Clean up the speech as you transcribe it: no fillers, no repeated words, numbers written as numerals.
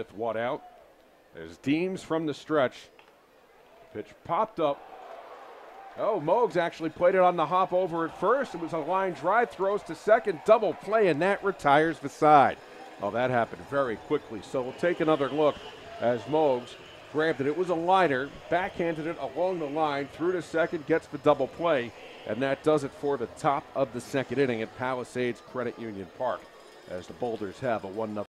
with one out. There's Deems from the stretch. Pitch popped up. Oh, Mogs actually played it on the hop over at first. It was a line drive, throws to second, double play, and that retires the side. Oh, that happened very quickly. So we'll take another look as Mogs grabbed it. It was a liner, backhanded it along the line, through to second, gets the double play, and that does it for the top of the second inning at Palisades Credit Union Park, as the Boulders have a 1-0